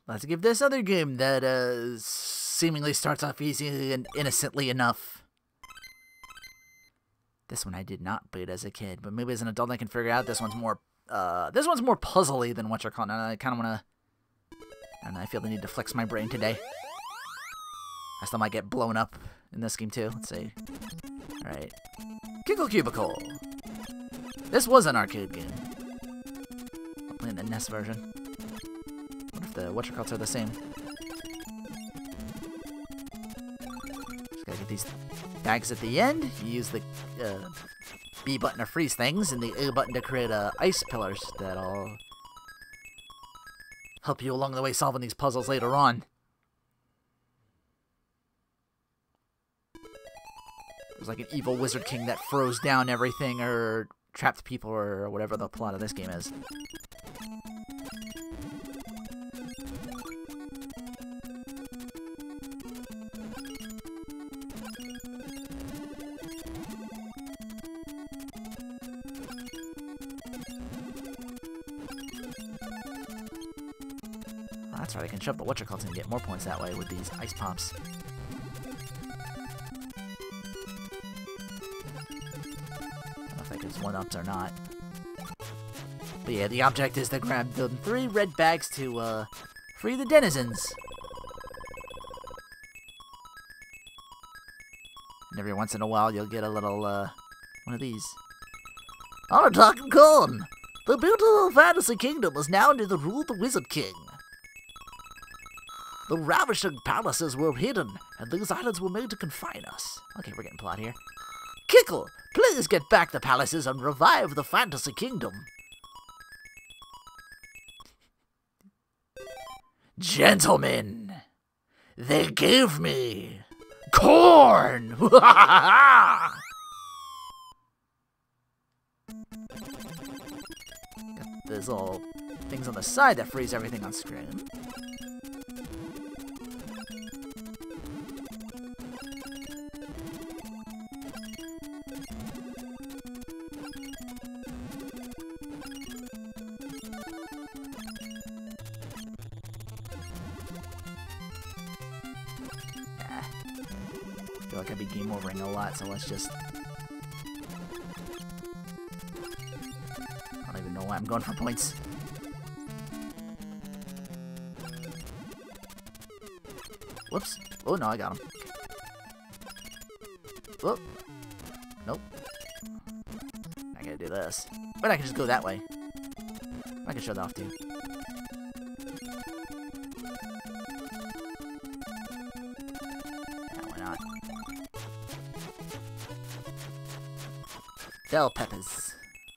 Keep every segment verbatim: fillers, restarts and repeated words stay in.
let's give this other game that uh, seemingly starts off easy and innocently enough. This one I did not beat as a kid, but maybe as an adult I can figure out. This one's more, uh, this one's more puzzly than what you're calling. I kind of want to, and I feel the need to flex my brain today. I still might get blown up in this game too. Let's see. All right, Kickle Cubicle. This was an arcade game. I'm playing the N E S version. What if the whatchamacalls are the same? Just gotta get these bags at the end. You use the uh, B button to freeze things and the A button to create uh, ice pillars that'll help you along the way solving these puzzles later on. There's like an evil wizard king that froze down everything or trapped people or whatever the plot of this game is. Oh, that's right, I can shove the whatchamacalls and get more points that way with these ice pops. One-ups or not. But yeah, the object is to grab the three red bags to uh, free the denizens. And every once in a while you'll get a little, uh, one of these. On a talking corn! The beautiful fantasy kingdom is now under the rule of the Wizard King. The ravishing palaces were hidden, and these islands were made to confine us. Okay, we're getting plot here. Kickle, please get back the palaces and revive the fantasy kingdom. Gentlemen, they gave me corn! Got these little things on the side that freeze everything on screen. I feel like I'd be game overing a lot, so let's just... I don't even know why I'm going for points. Whoops. Oh, no, I got him. Whoop. Nope. I gotta do this. But I can just go that way. I can show that off to you. Bell peppers.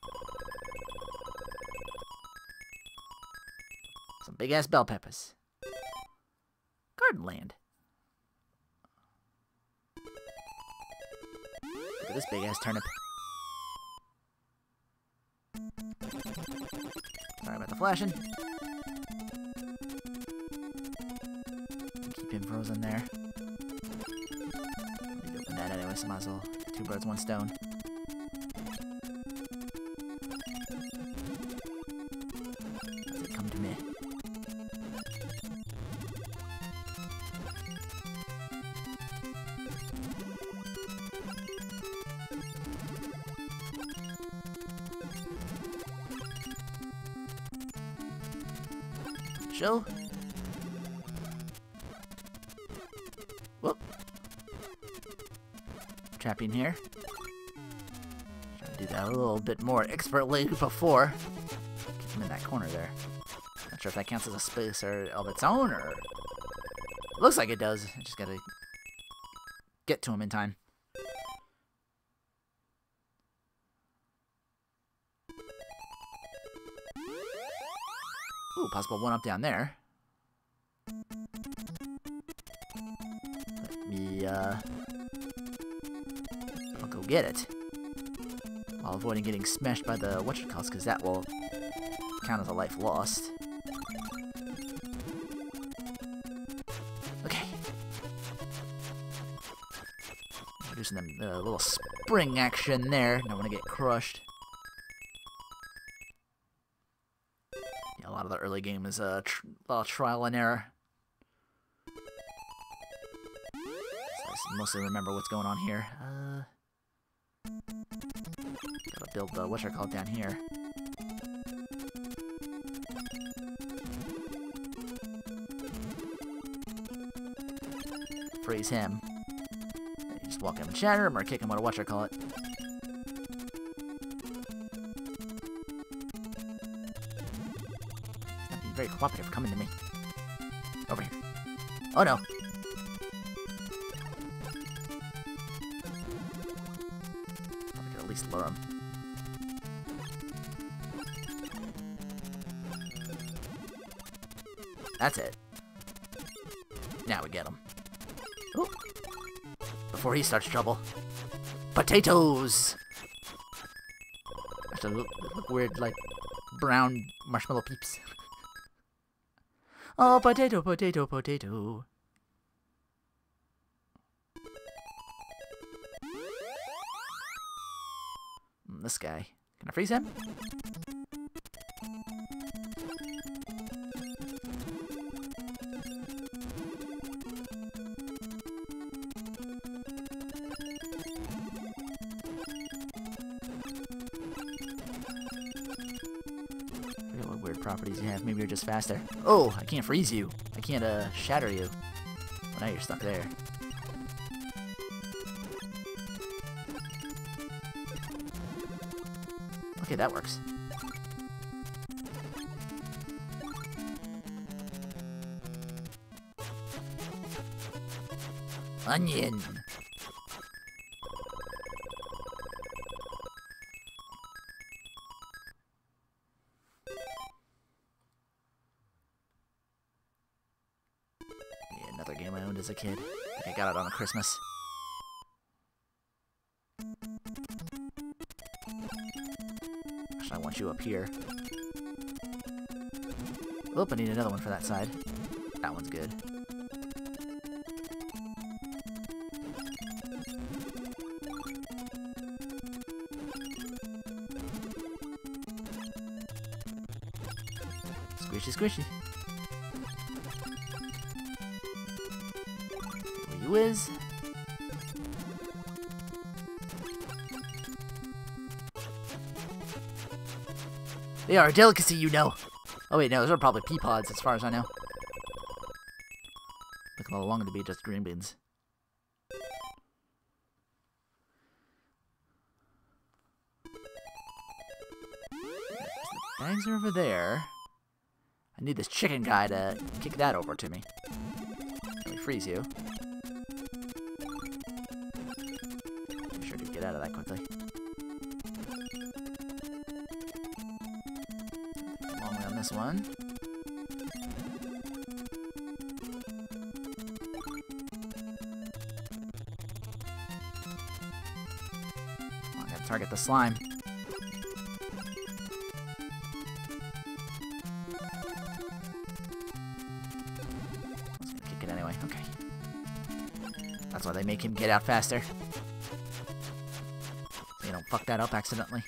Some big ass bell peppers. Garden land. Look at this big ass turnip. Sorry about the flashing. Keep him frozen there. Need to open that anyway, so might as well. Two birds, one stone. Show. Whoop. Trapping here. Try to do that a little bit more expertly before. Keep him in that corner there. Not sure if that counts as a space or of its own, or looks like it does. I just gotta get to him in time. Ooh, possible one up down there. Let me, uh... I'll go get it. While avoiding getting smashed by the whatchamacalls, because that will count as a life lost. Okay. Introducing them a uh, little spring action there. Don't want to get crushed. A lot of the early game is uh, tr A little trial and error. So I mostly remember what's going on here. Uh, gotta build the whatchamacallit down here. Freeze him. Then you just walk up and shatter him or kick him with a whatchamacallit. Very cooperative, coming to me. Over here. Oh no! Probably could at least lure him. That's it. Now we get him. Ooh. Before he starts trouble. Potatoes! Actually, look, look weird, like brown marshmallow peeps. Oh, potato, potato, potato. Mm, this guy. Can I freeze him? Properties you have. Maybe you're just faster. Oh, I can't freeze you. I can't uh shatter you. Well, now you're stuck there. Okay, that works. Onion. Another game I owned as a kid. I think I got it on a Christmas. Actually, I want you up here. Oh, I need another one for that side. That one's good. Squishy, squishy. You is. They are a delicacy, you know. Oh wait, no, those are probably pea pods, as far as I know. Look a little longer to be just green beans. The bags are over there. I need this chicken guy to kick that over to me. Let me freeze you. Be sure to get out of that quickly. Long way on this one. Oh, I gotta target the slime. Anyway, okay. That's why they make him get out faster. So you don't fuck that up accidentally.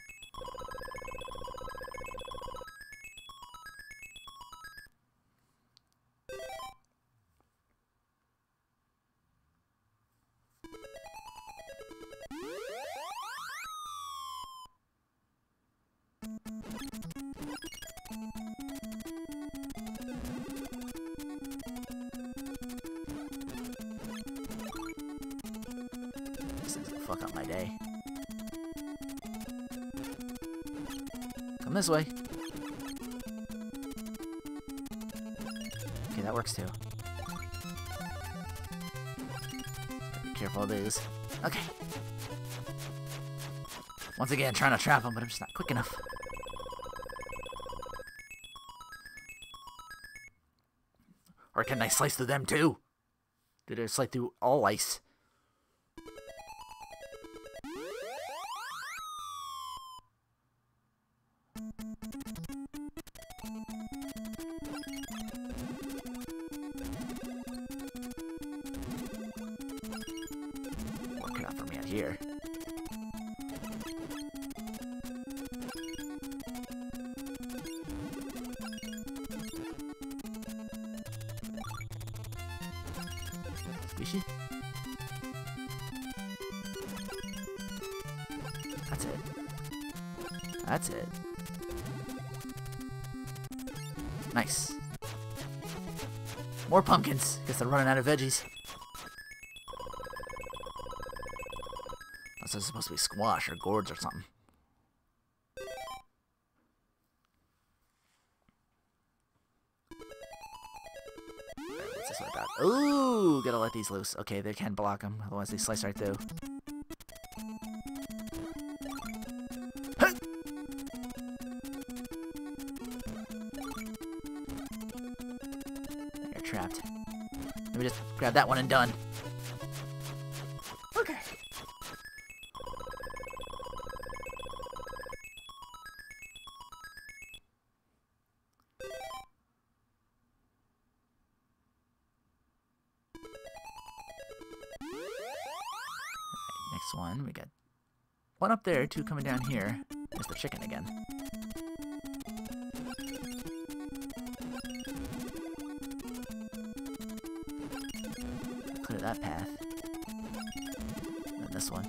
Fuck up my day. Come this way. Okay, that works too. Be careful of these. Okay. Once again, trying to trap him, but I'm just not quick enough. Or can I slice through them too? Did I slice through all ice? Working out for me out here. fishy. That's it. That's it. Nice. More pumpkins. Guess they're running out of veggies. This is supposed to be squash or gourds or something. What's this one about? Ooh, gotta let these loose. Okay, they can block them, otherwise they slice right through. You're trapped. Let me just grab that one and done. Okay. Next one, we got one up there, two coming down here. There's the chicken again. Clear that path. And this one.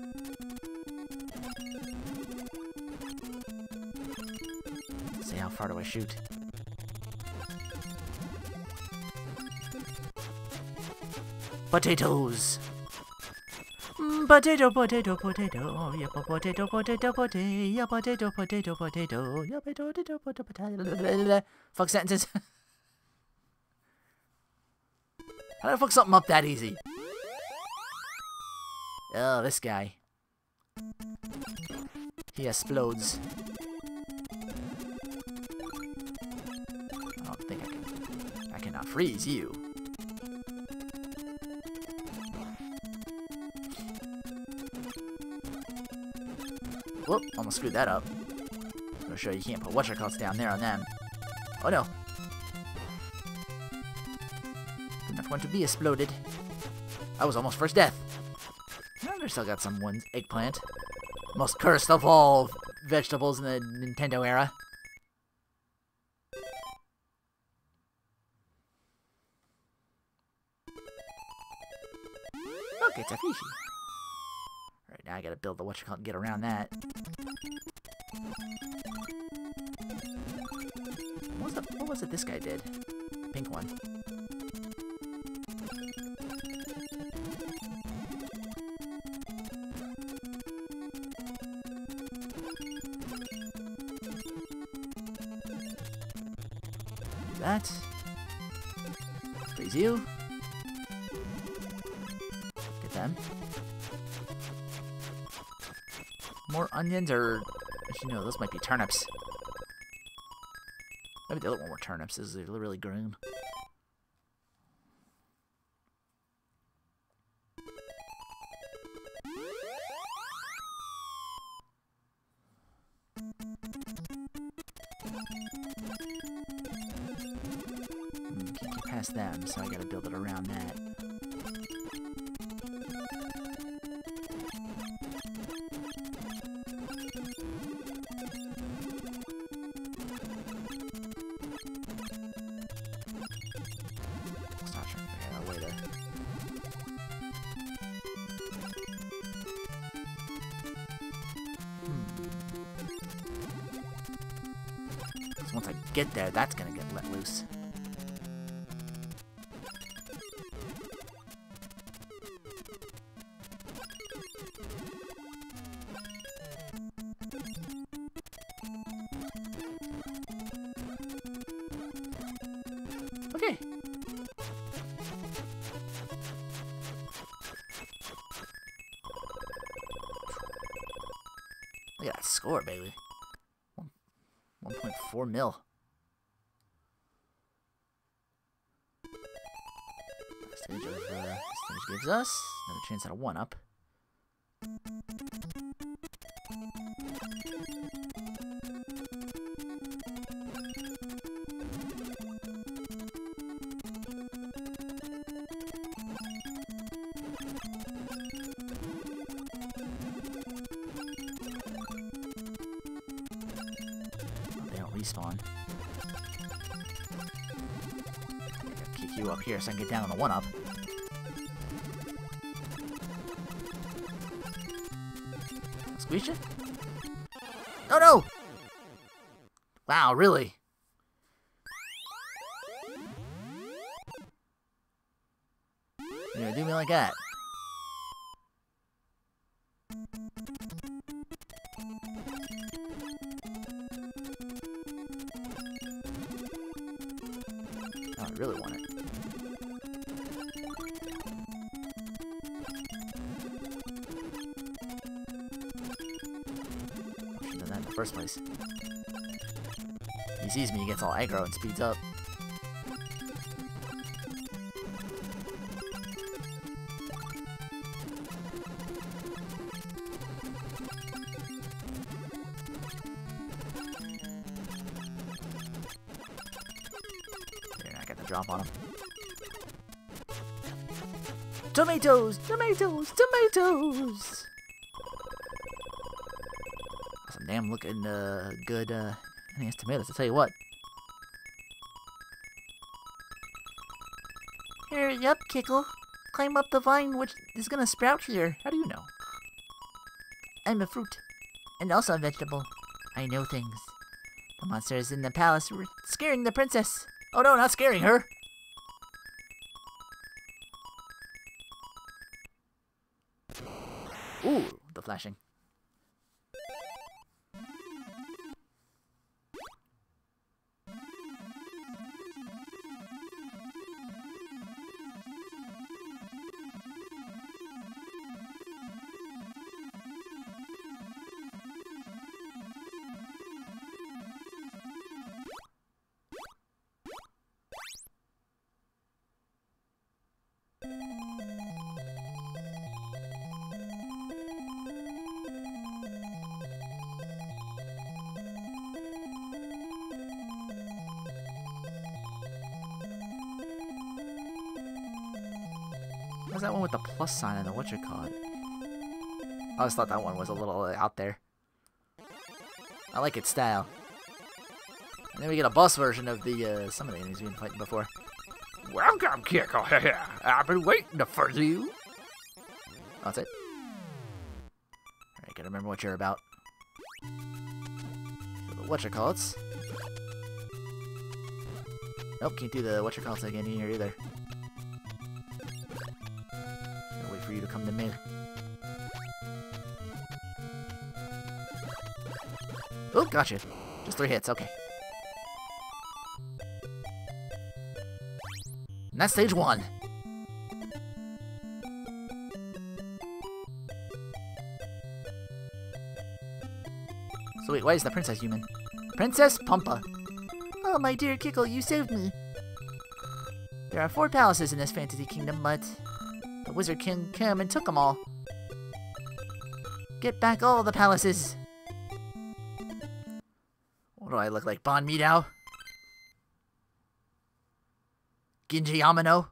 Let's see, how far do I shoot? Potatoes! Potato, potato, potato, yeah, potato, potato, potato, yeah, potato, potato, potato, yeah, potato, potato, potato. Fuck sentences. How do I fuck something up that easy? Oh, this guy. He explodes. I don't think I can. I cannot freeze you. Whoop, almost screwed that up. I'm gonna show you can't put whatchamacallits down there on them. Oh no. Did not want to be exploded. I was almost first death. I still got some ones. Eggplant. Most cursed of all vegetables in the Nintendo era. Look, it's a fishy. Alright, now I gotta build the whatchamacallit and get around that. What was, the, what was it this guy did? The pink one. Do that. Freeze you. Get them. More onions, or actually no, those might be turnips. Maybe the other one were turnips. This is really green. Mm, can't get past them, so I gotta build it around that. Once I get there, that's gonna get let loose. Okay. Look at that score, baby. one point four mil. Stage of uh, stage gives us another chance at a one up. Respawn. I gotta kick you up here so I can get down on the one up. Squeeze it? Oh no! Wow, really? You're gonna do me like that? Oh, I really want it. Should've done that in the first place. He sees me, he gets all aggro and speeds up. There, I got the drop on him. Tomatoes! Tomatoes! Tomatoes! Some damn looking uh, good uh, enhanced tomatoes, I'll tell you what. Hurry up, Kickle. Climb up the vine which is gonna sprout here. How do you know? I'm a fruit. And also a vegetable. I know things. The monsters in the palace were scaring the princess. Oh no, not scaring her! Ooh, the flashing. What's that one with the plus sign and the what you call it? I always thought that one was a little uh, out there. I like its style. And then we get a boss version of the uh, some of the enemies we've been fighting before. Welcome, Kickle. I've been waiting for you. Oh, that's it. Alright, gotta remember what you're about. So the what you call it. Nope, can't do the what you call it again here either. Gotta wait for you to come to me. Oh, gotcha. Just three hits, okay. And that's stage one. So wait, why is the princess human? Princess Pumpa. Oh, my dear Kickle, you saved me. There are four palaces in this fantasy kingdom, but the Wizard King came and took them all. Get back all the palaces. What do I look like, Bon Mi now? Genji Yamano?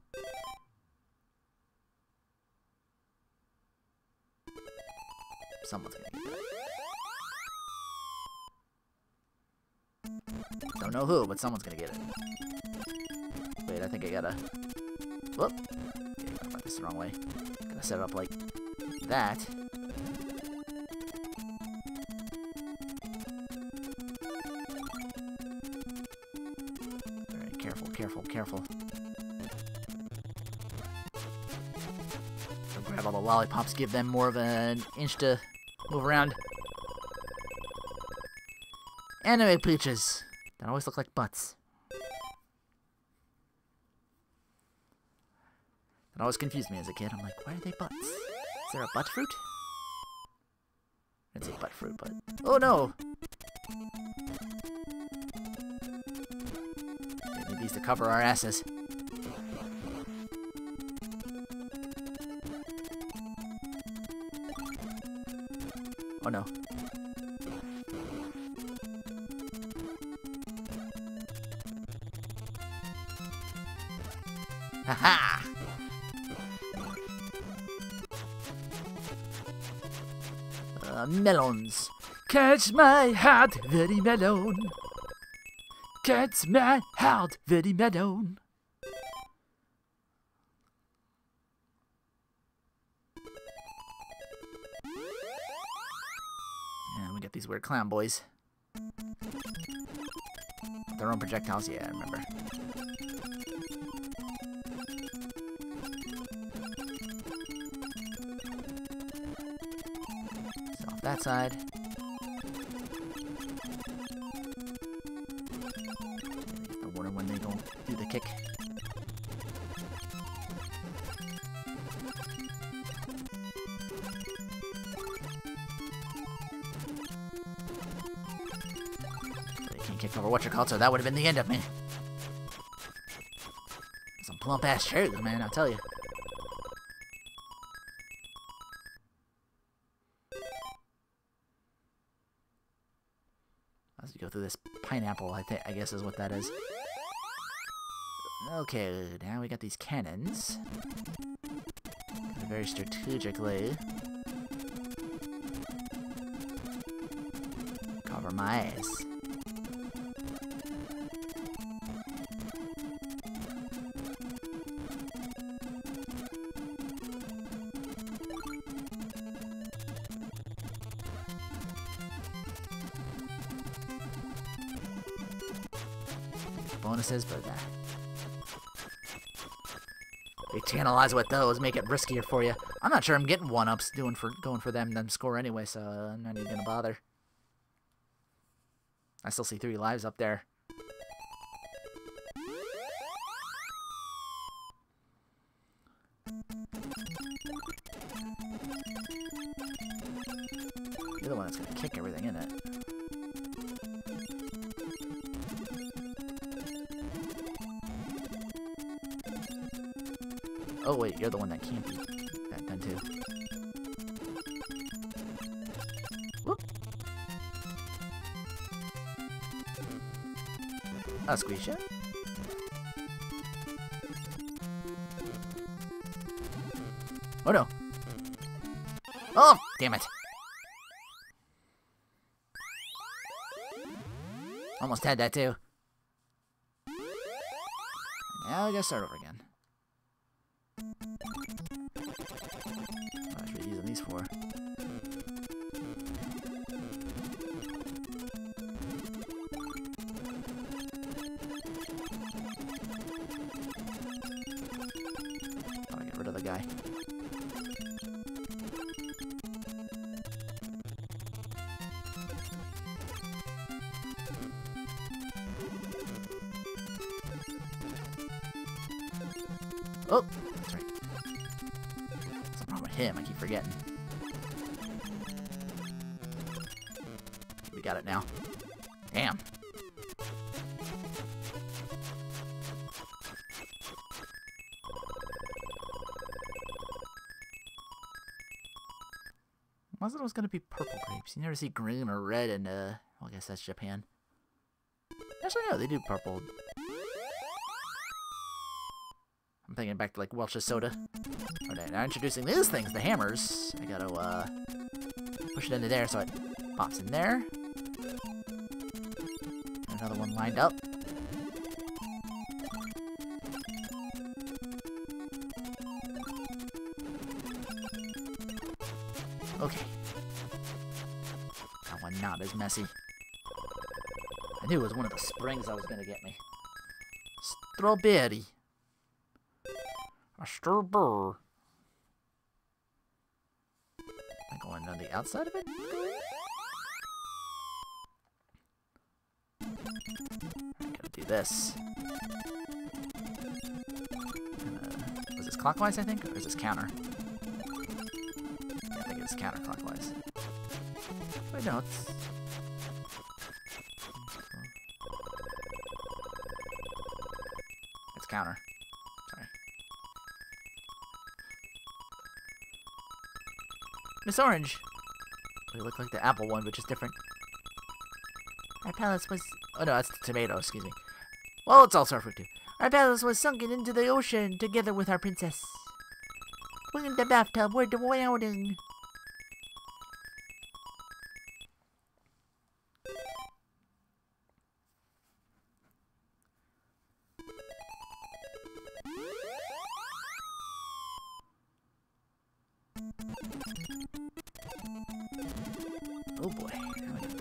Someone's gonna get that. Don't know who, but someone's gonna get it. Wait, I think I gotta... Whoop! Okay, I got this the wrong way. Gotta set it up like that. Alright, careful, careful, careful. Grab all the lollipops, give them more of an inch to move around. Anime peaches. That always look like butts. That always confused me as a kid. I'm like, why are they butts? Is there a butt fruit? I didn't say butt fruit, but... Oh no! We need these to cover our asses. Oh no. Haha! Uh, melons. Catch my heart, very melon. Catch my heart, very melon. fight these weird clown boys. Their own projectiles, yeah, I remember. So off that side. I wonder when they go do the kick. Kicked over what you call, so that would have been the end of me. Some plump ass cherries, man, I'll tell you. As you go through this pineapple, I think I guess is what that is. Okay, now we got these cannons. Very strategically. Cover my eyes. Bonuses, but nah. They channelize with those, make it riskier for you. I'm not sure I'm getting one-ups doing for going for them them score anyway, so I'm not even gonna bother. I still see three lives up there. You're the one that's gonna kick everything in it. Oh wait, you're the one that can't be that done too. Whoop. I'll squeeze you. Oh no. Oh, damn it. Almost had that too. Now we gotta start over again. What should we be using these for? I'll get rid of the guy. Oh, that's right. Something wrong with him, I keep forgetting. We got it now. Damn. I thought it was gonna be purple grapes. You never see green or red in, uh, well, I guess that's Japan. Actually, no, they do purple. I'm thinking back to like Welch's soda. Okay, now introducing these things, the hammers. I gotta uh, push it into there so it pops in there. Another one lined up. Okay. That one not as messy. I knew it was one of the springs that was gonna get me. Strawberry. A strawberry. Am I going on the outside of it? I gotta do this. Uh, was this clockwise, I think? Or is this counter? Yeah, I think it's counterclockwise. Wait, no, it's... It's counter. Sorry. Miss Orange! They look like the apple one, but just different. Our palace was... Oh no, that's the tomato, excuse me. Well, it's also our fruit too. Our palace was sunken into the ocean together with our princess. We're in the bathtub, we're drowning. Oh boy, now we gotta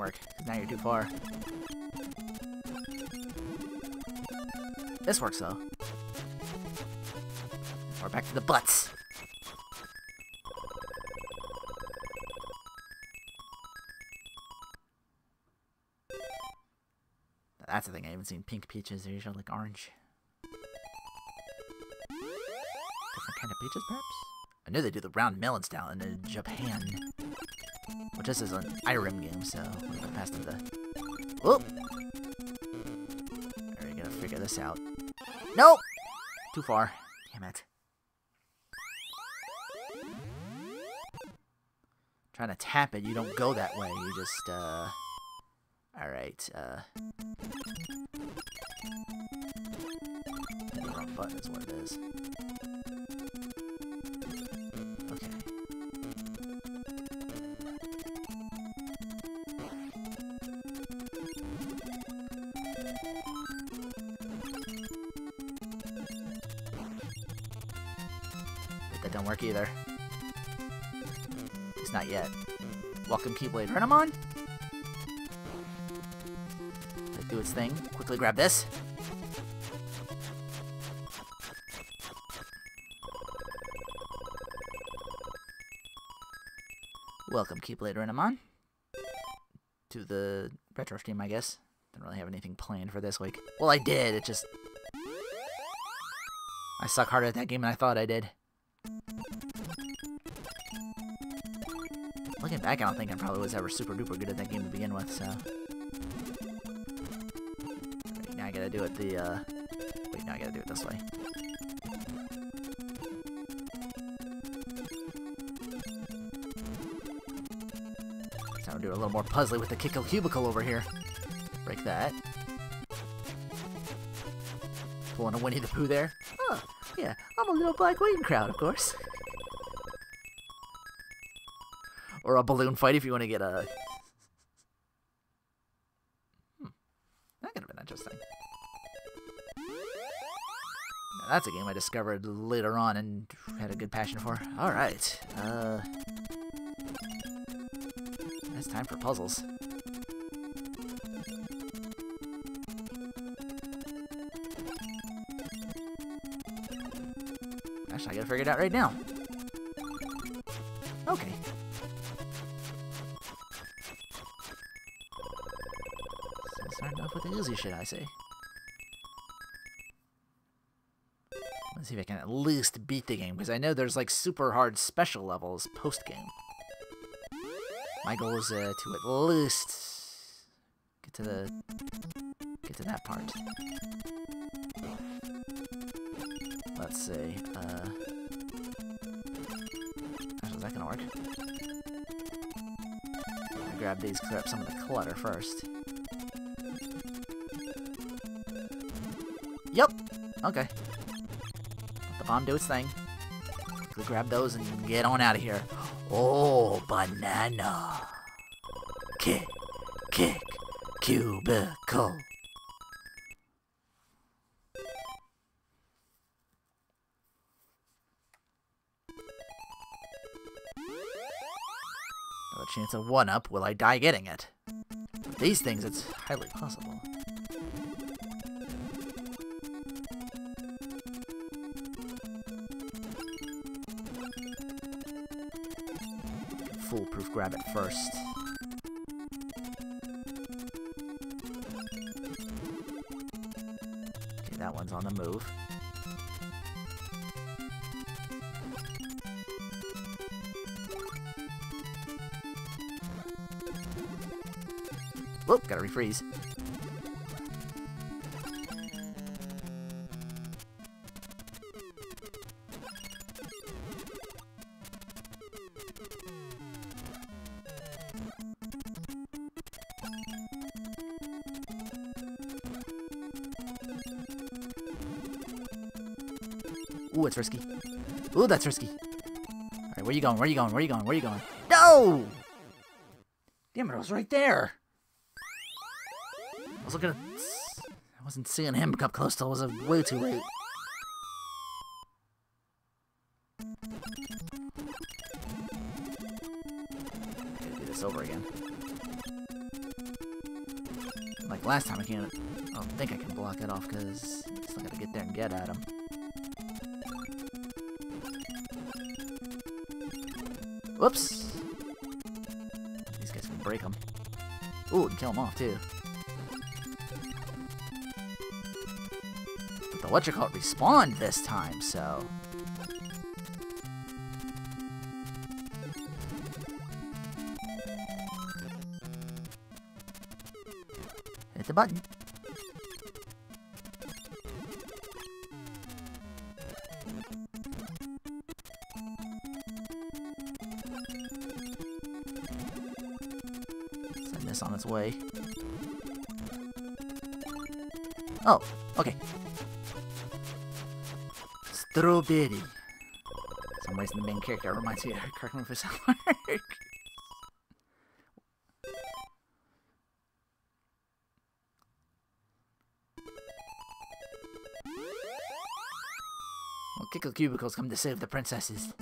work, because now you're too far. This works, though. We're back to the butts. That's the thing, I haven't seen pink peaches. They're usually like orange. Different kind of peaches, perhaps? I know they do the round melon style in Japan. Which this is an Irem game, so we're gonna pass to the... Whoop! Alright, gotta figure this out. Nope! Too far. Damn it. Trying to tap it, you don't go that way. You just, uh... Alright, uh... the wrong button is what it is. Okay. But that don't work either. At least not yet. Welcome Keyblade Renamon. Do its thing. Quickly grab this. Welcome, Keyblade Renamon. To the retro stream, I guess. Didn't really have anything planned for this week. Well, I did. It just... I suck harder at that game than I thought I did. Looking back, I don't think I probably was ever super duper good at that game to begin with, so... Now I gotta do it the, uh... Wait, now I gotta do it this way. So I'll do a little more puzzly with the Kickle Cubicle over here. Break that. Pulling a Winnie the Pooh there. Oh, yeah, I'm a little black waiting crowd, of course. Or a balloon fight if you want to get a... Hmm. That could have been interesting. Now, that's a game I discovered later on and had a good passion for. Alright. Uh... It's time for puzzles. Actually, I gotta figure it out right now. Okay. So starting off with the easy shit, I say. Let's see if I can at least beat the game, because I know there's like super hard special levels post-game. My goal is uh, to at least get to the get to that part. Let's see. Uh, actually, is that gonna work? I'm gonna grab these, clear up some of the clutter first. Yep. Okay. Let the bomb do its thing. Quickly grab those and get on out of here. Oh, banana. Kick, kick, cubicle. No chance of one-up. Will I die getting it? With these things, it's highly possible. Foolproof grab it first. Okay, that one's on the move. Whoop, gotta refreeze. Ooh, it's risky. Ooh, that's risky. Alright, where you going? Where you going? Where you going? Where you going? No! Damn it, I was right there. I was looking at... I wasn't seeing him come close till it was way too late. I gotta do this over again. Like last time I can't... I don't think I can block it off because I still gotta get there and get at him. Whoops! These guys can break them. Ooh, and kill them off too. But the whatchamacallit respawned this time, so... Hit the button. Send this on its way. Oh, okay. Strawberry. For some reason the main character reminds me of Kirkman movie South Park. Well, Kickle Cubicle's come to save the princesses.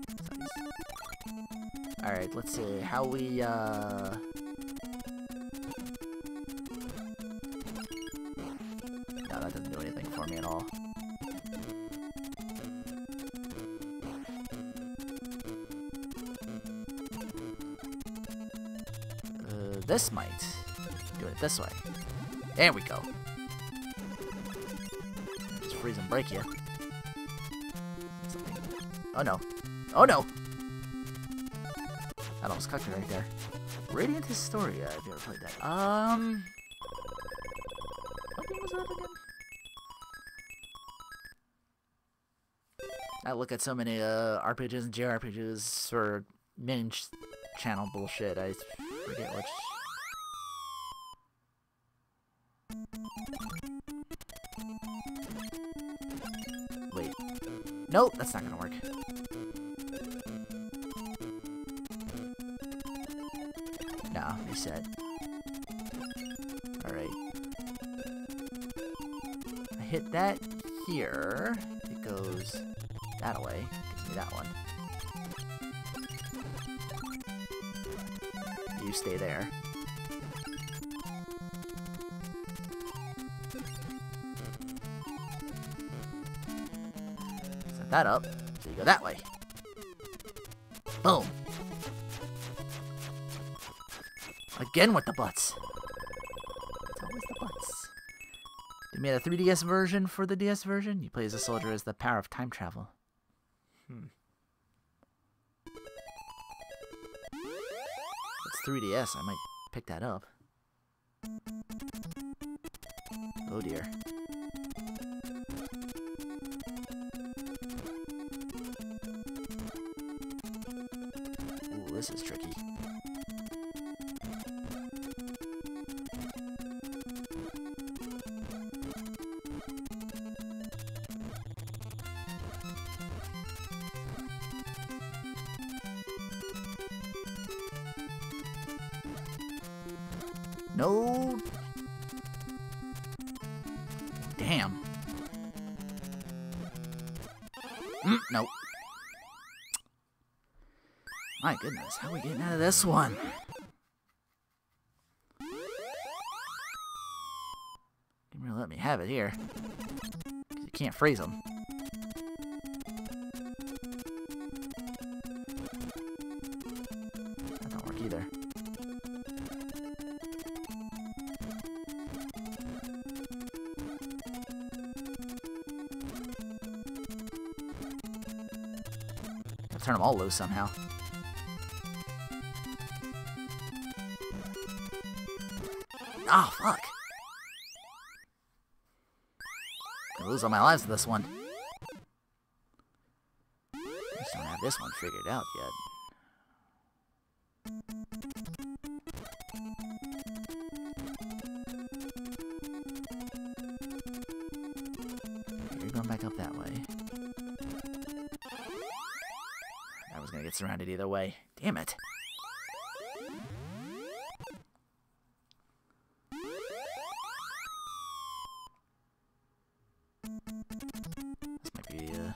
Alright, let's see how we, uh... No, that doesn't do anything for me at all. Uh, this might do it this way. There we go. Just freeze and break you. Oh no. Oh no! That almost cocked me right there. Radiant Historia, have you ever played that? Um... What game was that again? I look at so many uh, R P Gs and J R P Gs for main ch channel bullshit, I forget which... Wait. Nope, that's not gonna work. Nah, reset. Alright. I hit that here. It goes that way. Gives me that one. You stay there. Set that up. So you go that way. Boom. Again with the butts. It's always the butts. They made a three D S version for the D S version. You play as a soldier as the power of time travel. Hmm. It's three D S. I might pick that up. Oh dear. Ooh, this is tricky. No. Damn. Mm, nope. My goodness, how are we getting out of this one? Didn't really let me have it here. 'Cause you can't freeze them. That don't work either. Turn them all loose somehow. Oh, fuck. Gonna lose all my lives to this one. I just don't have this one figured out yet. You're going back up that way. I was gonna get surrounded either way. Damn it. This might be, uh...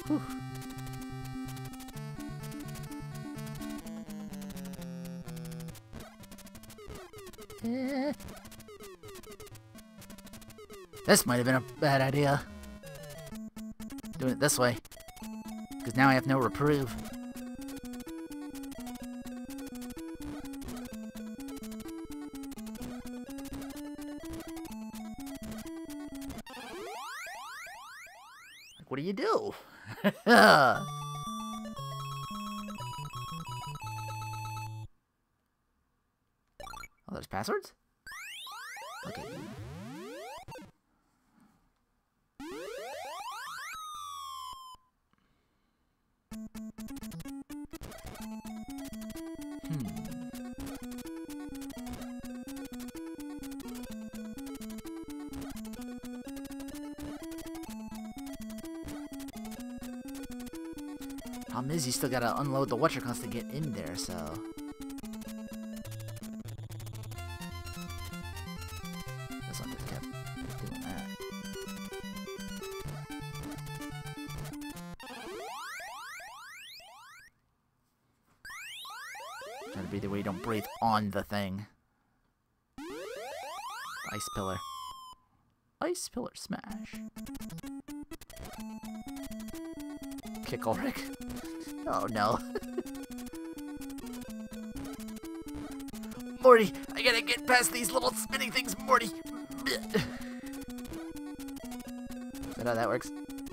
Whew. Eh. This might have been a bad idea. Doing it this way. Because now I have no reprieve. Like, what do you do? Oh, there's passwords? Okay. Problem is, you still gotta unload the whatchercons to get in there, so... This one just kept doing that. Trying to be the way you don't breathe on the thing. Ice pillar. Ice pillar smash. Kickle Rick. Oh no. Morty, I gotta get past these little spinning things, Morty. Is that how that works?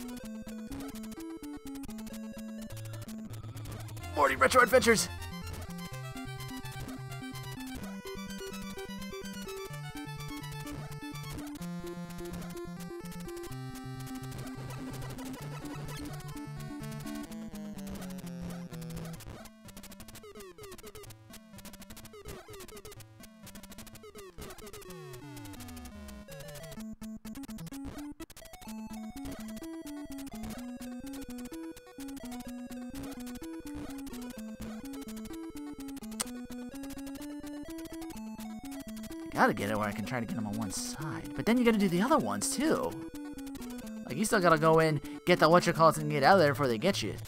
Morty Retro Adventures! Gotta get it where I can try to get them on one side. But then you gotta do the other ones, too. Like, you still gotta go in, get the whatchamacallit, and get out of there before they get you.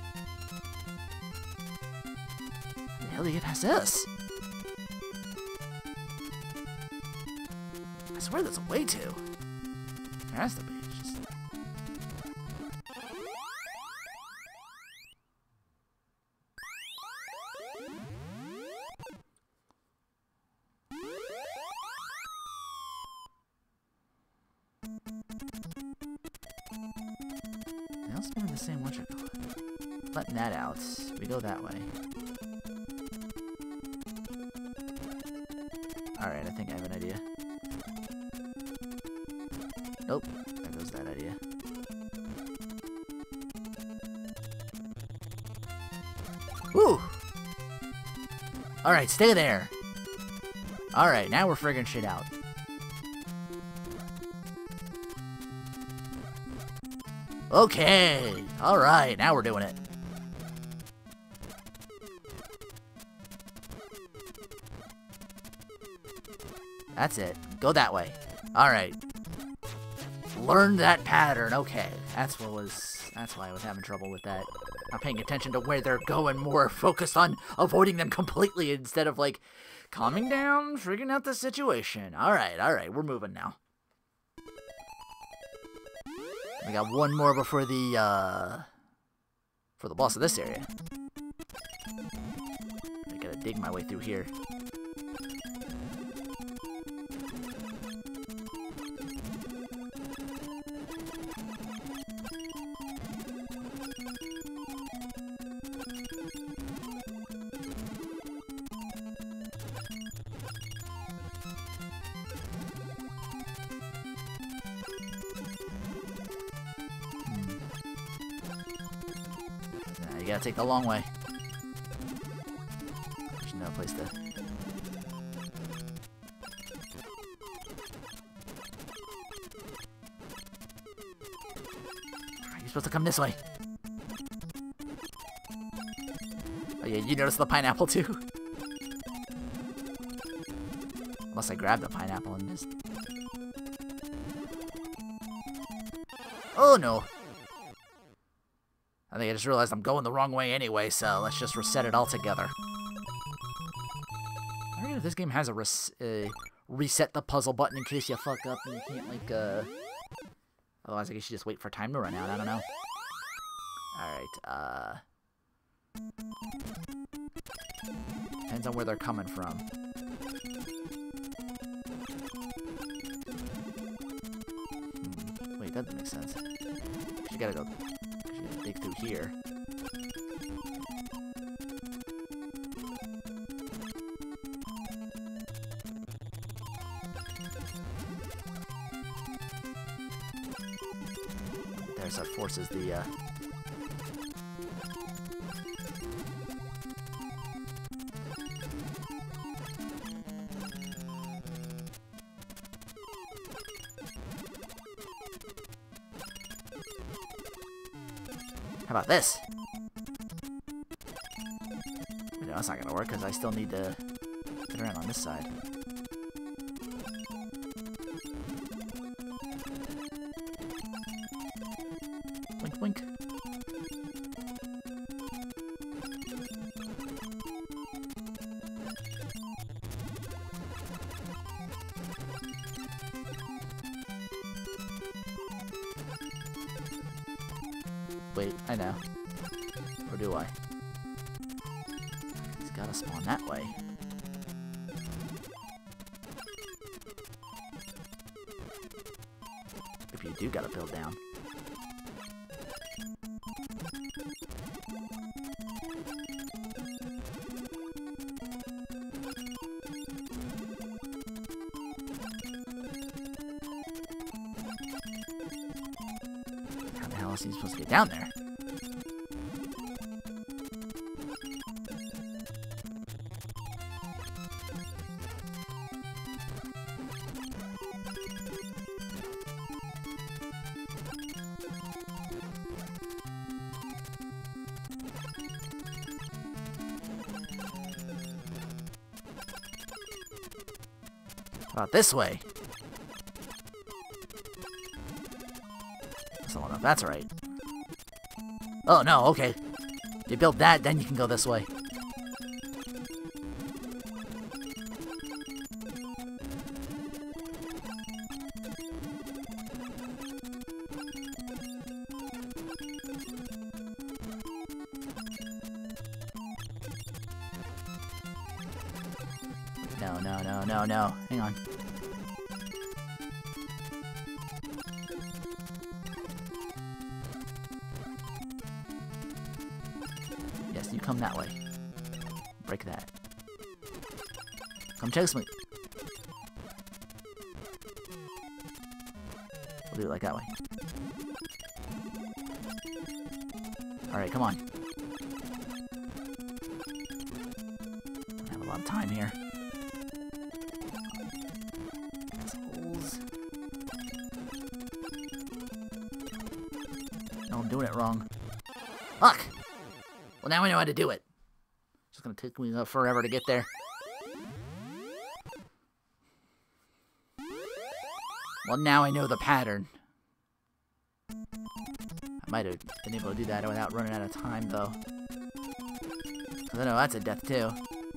How the hell do you get past this? I swear there's a way to. There has to be. It's just... They all spin in the same whatchamacallit. Button that out. We go that way. Alright, I think I have an idea. Nope, there goes that idea. Woo! Alright, stay there. Alright, now we're friggin' shit out. Okay! Alright, now we're doing it. That's it. Go that way. Alright. Learn that pattern. Okay. That's what was... That's why I was having trouble with that. Not paying attention to where they're going, more focused on avoiding them completely instead of, like, calming down, figuring out the situation. Alright, alright. We're moving now. We got one more before the, uh... for the boss of this area. I gotta dig my way through here. You gotta take the long way. There's no place to... You're supposed to come this way. Oh yeah, you noticed the pineapple too? Unless I grabbed the pineapple and missed. Oh no! I think I just realized I'm going the wrong way anyway, so let's just reset it all together. I don't know if this game has a res uh, reset the puzzle button in case you fuck up and you can't, like, uh... Otherwise, I guess you just wait for time to run out. I don't know. Alright, uh... depends on where they're coming from. Hmm. Wait, that doesn't make sense. You gotta go... You gotta dig through here. There's that forces the, uh... How about this? No, that's not gonna work because I still need to get around on this side. Wink, wink. Wait, I know. Or do I? He's gotta spawn that way. If you do gotta build down. How the hell is he supposed to get down there? About this way. I don't know if that's right. Oh, no, okay. You build that, then you can go this way. No, no, no, no, no. Hang on. Yes, you come that way. Break that. Come chase me. We'll do it like that way. Alright, come on. I have a lot of time here. No, I'm doing it wrong. Fuck! Well, now I know how to do it. It's just gonna take me forever to get there. Well, now I know the pattern. I might have been able to do that without running out of time, though. Because I know that's a death, too.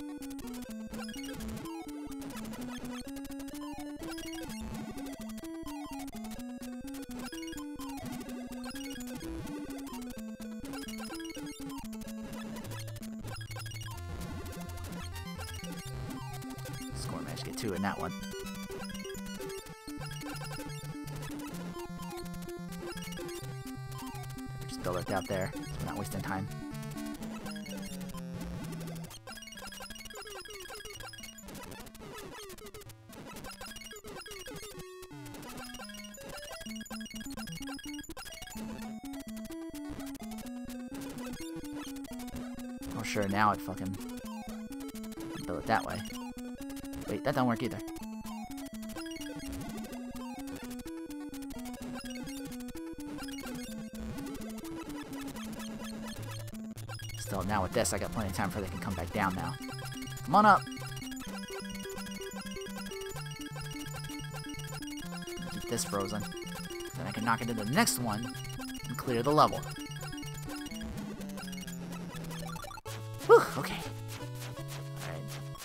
Score managed to get two in that one. Just build it out there, so we're not wasting time. Oh sure, now it fucking build it that way. Wait, that don't work either. Still, now with this, I got plenty of time before they can come back down now. Come on up! Keep this frozen. Then I can knock it into the next one and clear the level. Whew, okay. Alright.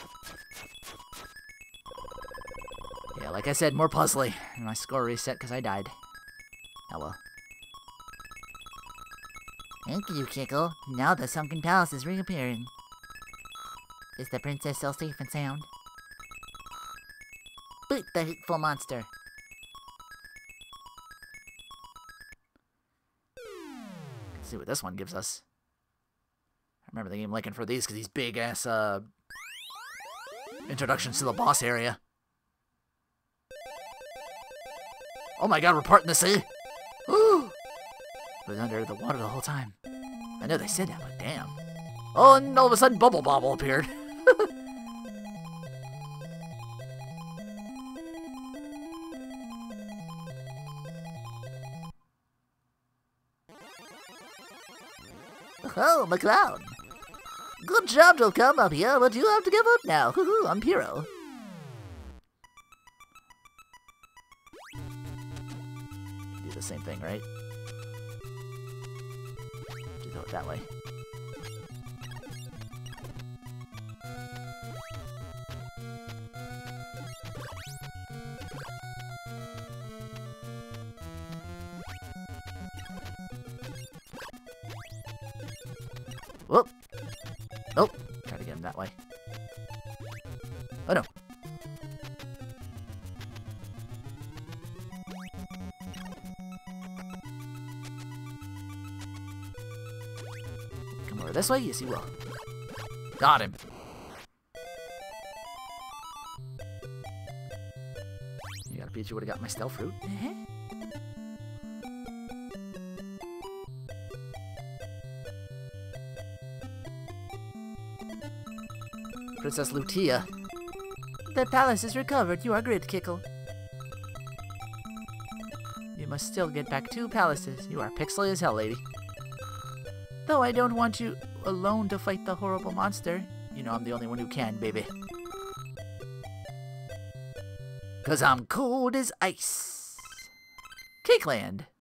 Yeah, like I said, more puzzly. My score reset because I died. Oh well. Thank you, Kickle. Now the sunken palace is reappearing. Is the princess still safe and sound? Boot the hateful monster. Let's see what this one gives us. I remember the game looking for these because these big ass uh, introductions to the boss area. Oh my god, we're part in the sea! Ooh! It was under the water the whole time. I know they said that, but damn. Oh, and all of a sudden Bubble Bobble appeared. Oh, McCloud. Good job to come up here, but you have to give up now. Hoo-hoo, I'm Pyro. Do the same thing, right? Do go that way. Whoop! Oh, try to get him that way. Oh no! Come over this way? Yes, he will. Got him! You got a Peach, you would've got my stealth fruit. Uh-huh. Princess Lutia. The palace is recovered. You are great, Kickle. You must still get back two palaces. You are pixely as hell, lady. Though I don't want you alone to fight the horrible monster. You know I'm the only one who can, baby. 'Cause I'm cold as ice. Cakeland.